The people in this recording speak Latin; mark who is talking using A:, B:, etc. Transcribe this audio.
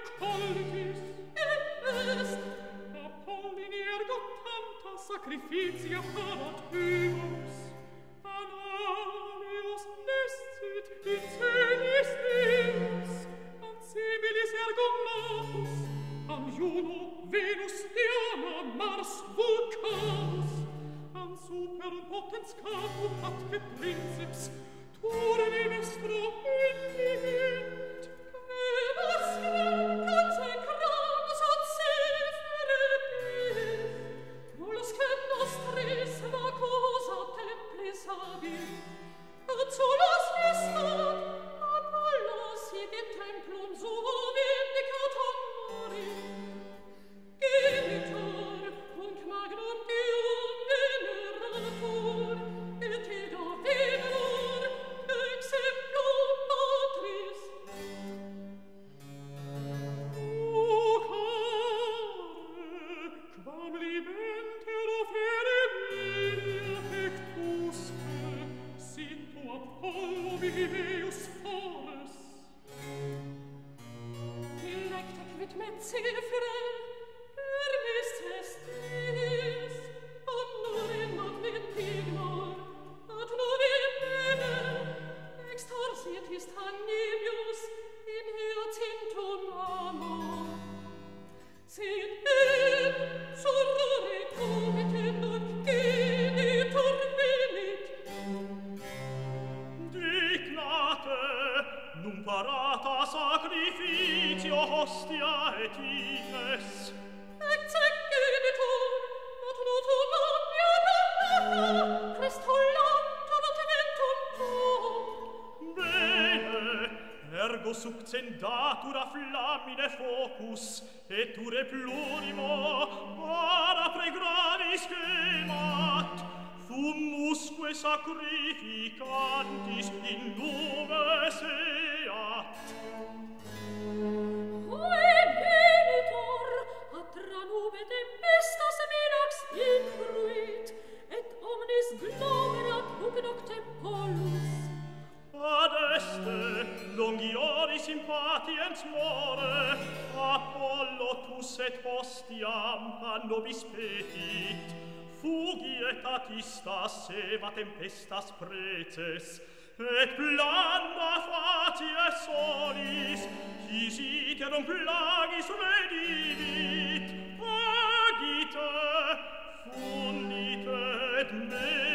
A: collitis, et est Apollinaire tanta sacrificia paratibus, Ananius nescit in celis Deus, Ancibilis ergo natus, an Juno, Venus, Diana, Mars, Vulcanus, an superum potens caput atque princeps, turni vestro indigent, quebas consecramus ad Sephire Pil, nullus que nostris vacos ad templis habit, ad solas estat, Apollos hic in templum suo vindicat honoris, Genitor, nunc magnum Deum venerator, et ego veneror, exemplum patris. O care, quam libenter ofere media pectusque, sit tu Apollo viveus fores. Dilecte quid me Zephire, permis estis, honorem ad me pignor, ad novem bene, extorsitis Tannibius in Hyacinthum amor. Sed in sorore comitendum genitor venit.
B: Dignate, num parata sacrificio hostia et ines.
A: Ecce genitor, ad notum omnia damnata, crestollantur ad eventum tuum.
B: Bene, ergo succendatur a flammine focus, et ure plurimo, ara pregravis gemat, fumusque sacrificantis in lume seat.
A: Oe genitor, atra nube tempestas minax incruit, et omnis glomerat huc noctem polus.
B: Adeste, longiori sympatiens more, Apollo tus et hostiam a nobis petit, fugi et atistas seva tempestas preces, et blanda facie solis, his iterum plagis redivit, agite, fundite et me